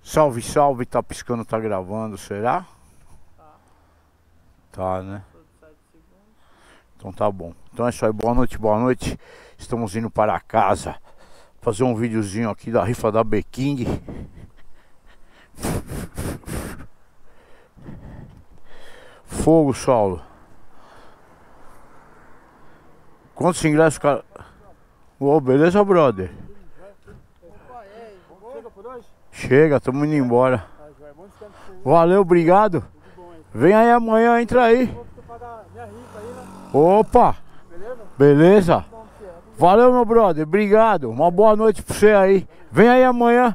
Salve, salve, tá piscando, tá gravando, será? Tá, né? Então tá bom. Então é isso aí, boa noite, boa noite. Estamos indo para casa fazer um videozinho aqui da rifa da B-King. Fogo, Saulo. Quantos ingressos, cara? Ô, beleza, brother? Chega, estamos indo embora. Valeu, obrigado. Vem aí amanhã, entra aí. Opa! Beleza? Valeu, meu brother, obrigado. Uma boa noite pra você aí. Vem aí amanhã.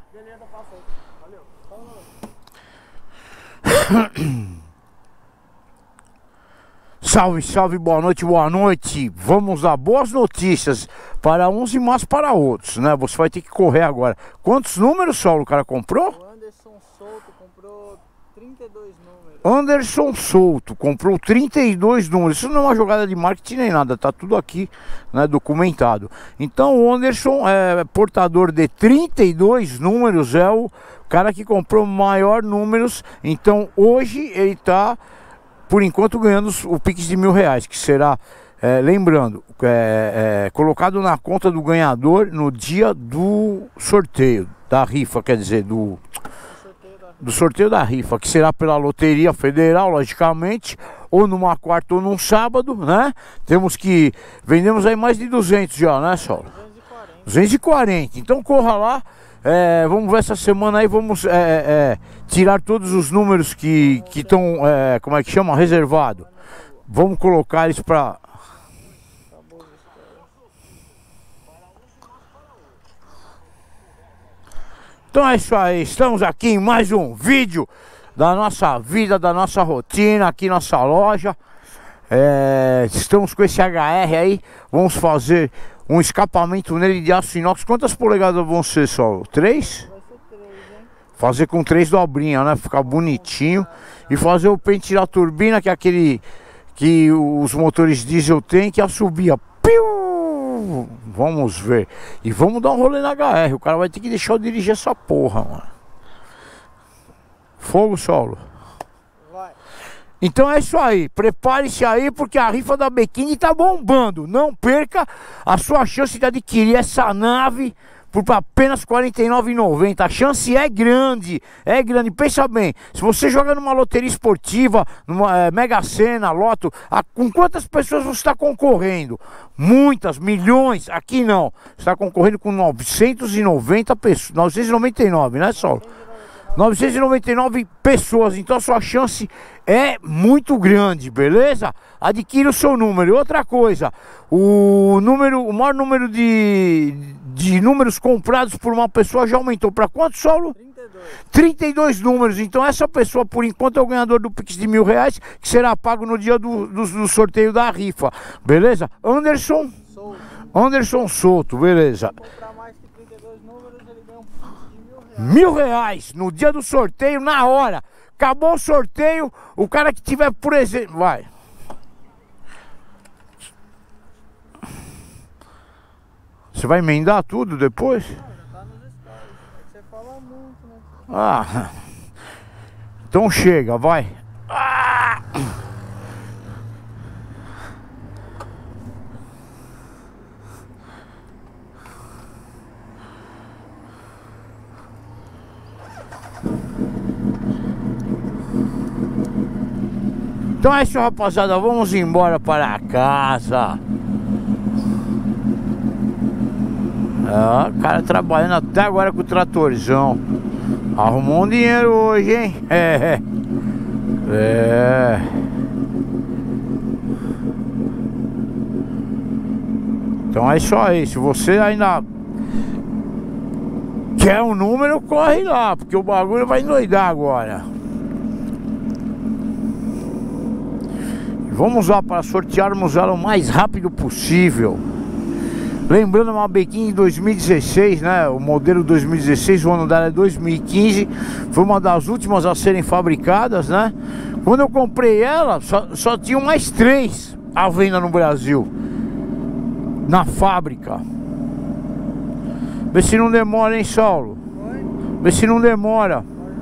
Salve, salve, boa noite, boa noite. Vamos dar boas notícias para uns e más para outros, né? Você vai ter que correr agora. Quantos números, Saulo, o cara comprou? O Anderson Souto comprou 32 números. Anderson Souto comprou 32 números. Isso não é uma jogada de marketing nem nada, tá tudo aqui, né, documentado. Então o Anderson é portador de 32 números, é o cara que comprou maior números. Então hoje ele tá, por enquanto, ganhando o Pix de R$1.000, que será, lembrando, colocado na conta do ganhador no dia do sorteio, da rifa, quer dizer, do sorteio da rifa, que será pela Loteria Federal, logicamente, ou numa quarta ou num sábado, né? Vendemos aí mais de 200 já, né, Saulo? 240, então corra lá. Vamos ver essa semana aí, vamos tirar todos os números que estão, como é que chama? Reservado. Vamos colocar eles para... Então é isso aí, estamos aqui em mais um vídeo da nossa vida, da nossa rotina, aqui nossa loja. Estamos com esse HR aí, vamos fazer um escapamento nele de aço inox. Quantas polegadas vão ser, só? 3? Vai ser 3, hein? Fazer com 3 dobrinhas, né? Ficar bonitinho. E fazer o pente da turbina, que é aquele que os motores diesel tem, que assobia. Piu! Vamos ver. E vamos dar um rolê na HR. O cara vai ter que deixar eu dirigir essa porra, mano. Fogo, Saulo. Então é isso aí, prepare-se aí, porque a rifa da B-King tá bombando. Não perca a sua chance de adquirir essa nave por apenas R$ 49,90. A chance é grande, é grande. Pensa bem, se você joga numa loteria esportiva, numa Mega Sena, Loto, com quantas pessoas você está concorrendo? Muitas, milhões. Aqui não, você está concorrendo com 990 pessoas, 999, né, Saulo? 999 pessoas, então a sua chance é muito grande, beleza? Adquira o seu número. Outra coisa, o maior número de números comprados por uma pessoa já aumentou para quanto, Saulo? 32 números. Então essa pessoa, por enquanto, é o ganhador do Pix de R$1.000, que será pago no dia do sorteio da rifa, beleza? Anderson Souto, beleza? R$1.000 no dia do sorteio, na hora. Acabou o sorteio, o cara que tiver, por exemplo, vai. Você vai emendar tudo depois? Você fala muito, né? Ah, então chega, vai. Ah! Então é isso, rapaziada, vamos embora para casa. O cara trabalhando até agora com o tratorzão. Arrumou um dinheiro hoje, hein? Então é isso aí, se você ainda quer um número, corre lá, porque o bagulho vai endoidar agora. Vamos lá para sortearmos ela o mais rápido possível. Lembrando, uma B-King 2016, né? O modelo 2016, o ano dela é 2015. Foi uma das últimas a serem fabricadas, né? Quando eu comprei ela, só tinham mais 3 à venda no Brasil, na fábrica. Vê se não demora, hein, Saulo? Vê se não demora.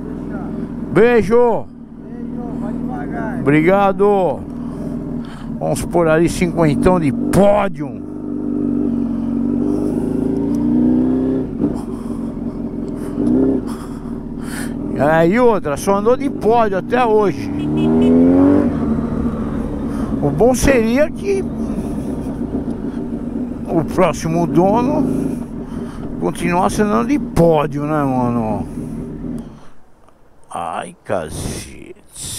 Beijo. Vai devagar. Obrigado. Vamos por ali 50 de pódio. E outra, só andou de pódio até hoje. O bom seria que o próximo dono continuasse andando de pódio, né, mano? Ai, cacete.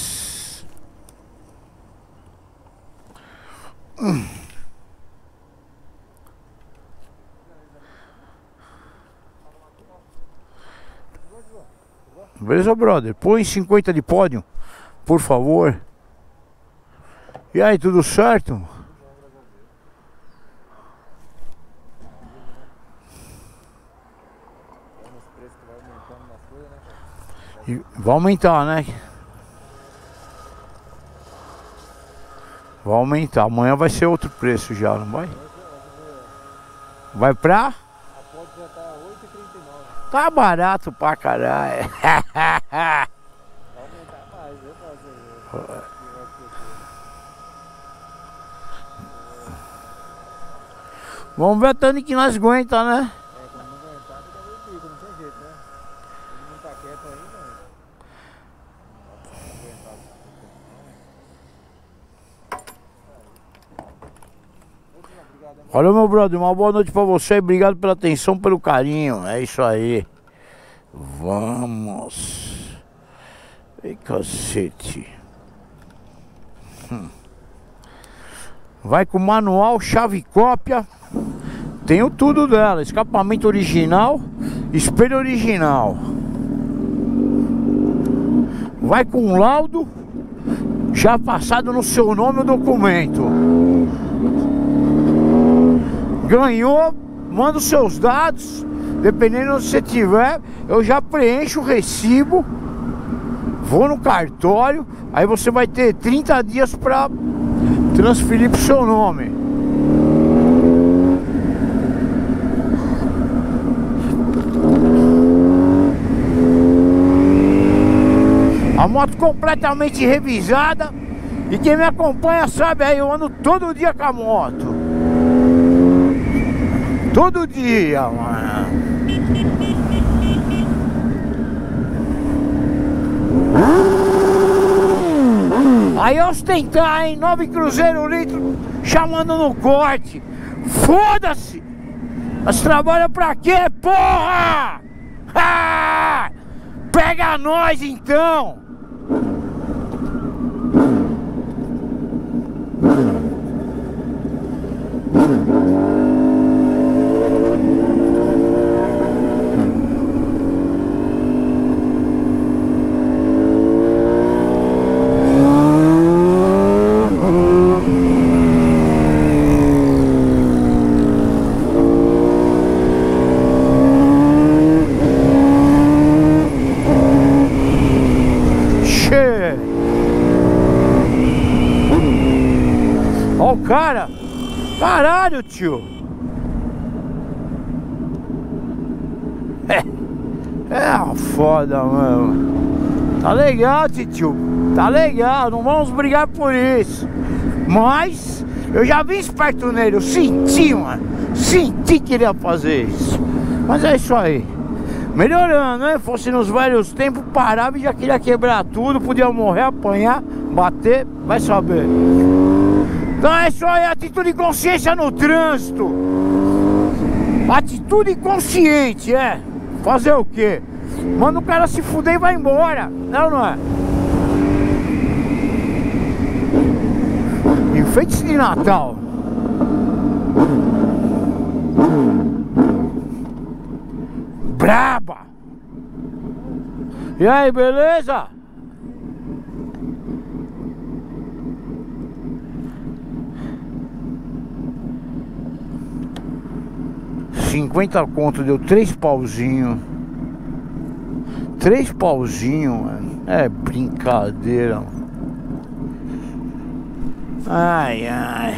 Beleza, brother? Põe 50 de pódio, por favor. E aí, tudo certo? E vai aumentar, né? Vai aumentar. Amanhã vai ser outro preço já, não vai? Vai pra? A pode já tá 8,39. Tá barato pra caralho. Vai aumentar mais, eu faço. Vamos ver tanto que nós aguenta, né? Quando não aguentar, fica meio pico, não tem jeito, né? Ele não tá quieto ainda, né? Olha, meu brother, uma boa noite pra você. Obrigado pela atenção, pelo carinho. É isso aí. Vamos. Ei, cacete. Vai com manual, chave cópia. Tenho tudo dela. Escapamento original, espelho original. Vai com laudo já passado no seu nome o documento. Ganhou, manda os seus dados. Dependendo onde você tiver, eu já preencho o recibo. Vou no cartório. Aí você vai ter 30 dias para transferir pro seu nome. A moto completamente revisada. E quem me acompanha sabe aí, eu ando todo dia com a moto. Todo dia, mano. Aí ostentar, hein? 9 cruzeiro litro chamando no corte. Foda-se! Mas trabalha pra quê, porra? Ah! Pega nós então! Ó o cara. Caralho, tio. É uma foda, mano. Tá legal, tio. Tá legal, não vamos brigar por isso. Mas eu já vi esperto nele, eu senti, mano. Senti que ele ia fazer isso. Mas é isso aí. Melhorando, né? Fosse nos velhos tempos, parava e já queria quebrar tudo. Podia morrer, apanhar, bater, vai saber. Então é isso aí, atitude e consciência no trânsito. Atitude consciente, é. Fazer o quê? Manda o cara se fuder e vai embora. Não, não é? Enfeites de Natal. Braba! E aí, beleza? $50 deu 3 pauzinhos. 3 pauzinhos, mano. É brincadeira, mano. Ai, ai.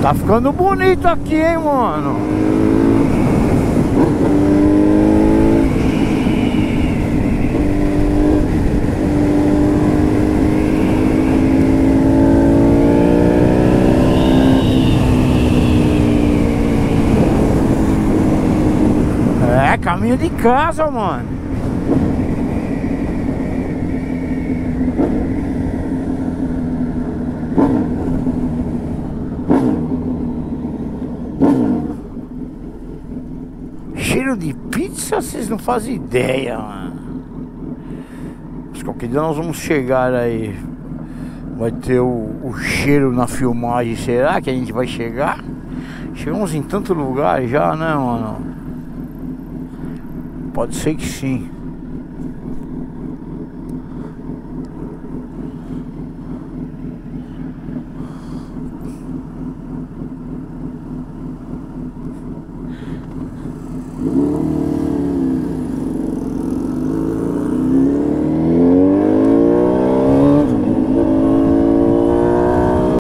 Tá ficando bonito aqui, hein, mano. É, caminho de casa, mano. Cheiro de pizza, vocês não fazem ideia, mano. Mas qualquer dia nós vamos chegar aí. Vai ter o cheiro na filmagem. Será que a gente vai chegar? Chegamos em tanto lugar já, né, mano? Pode ser que sim.